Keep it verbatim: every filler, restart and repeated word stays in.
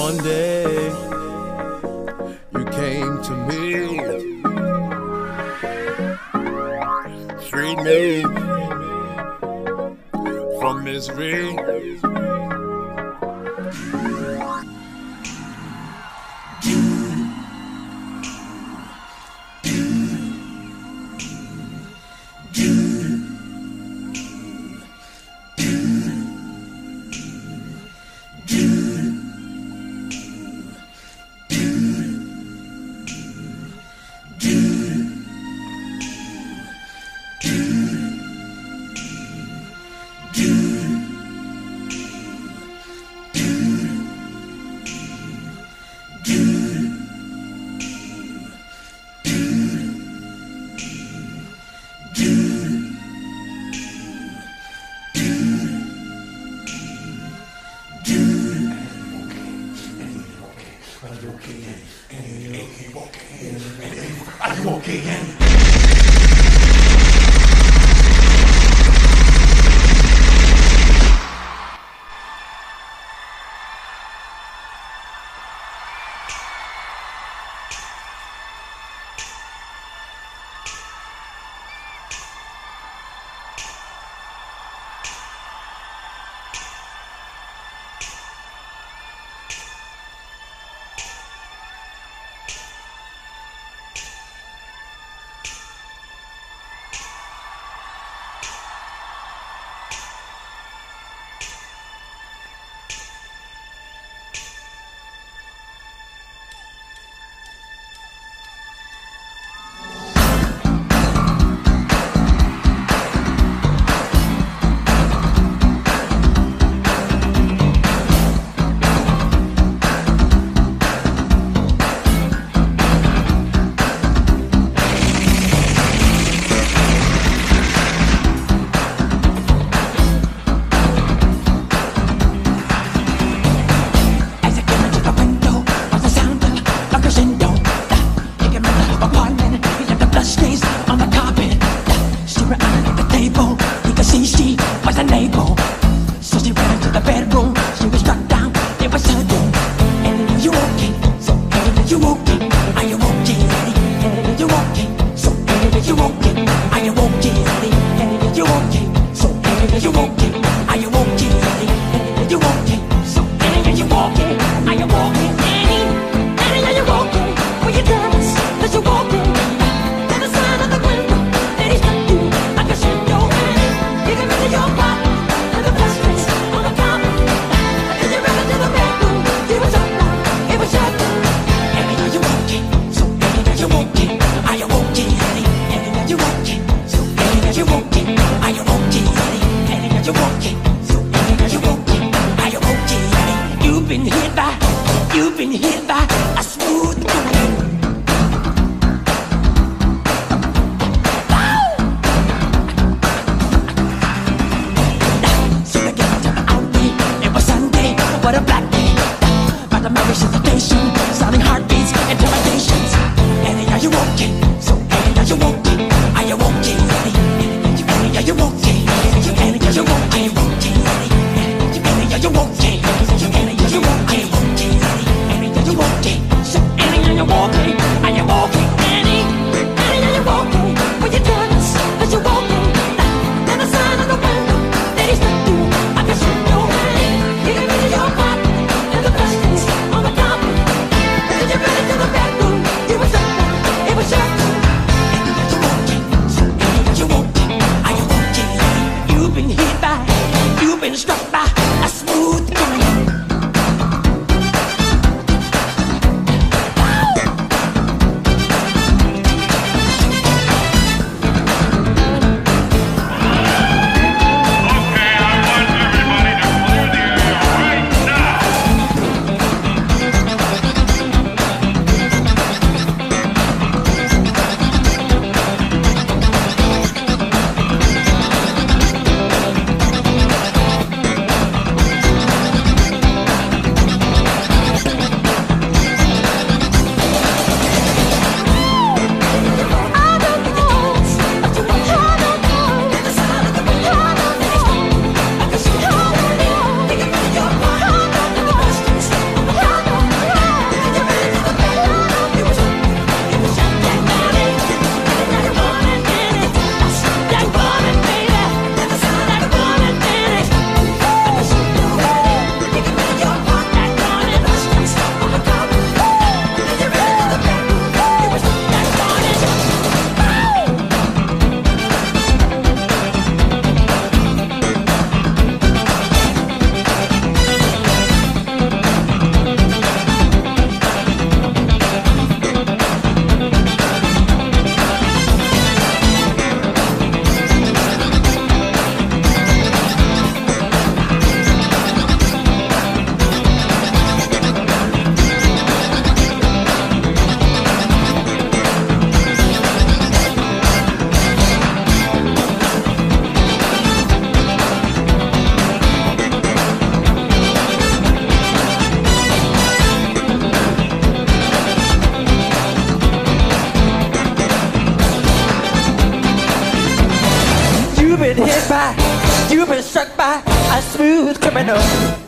One day you came to me, freed me from misery. I'm okay again. You've been hit by a smooth criminal. So they get to the outday. It was Sunday, what a black day. By the Mary solicitation, sounding heartbeats, interrogations. Annie, are you okay? So Annie, are you okay? Are you okay, Annie? Annie, are you okay? Annie, are you okay? Annie, are you okay? Annie, are you okay? Annie, are you okay? You You've been hit by, you've been struck by a smooth criminal.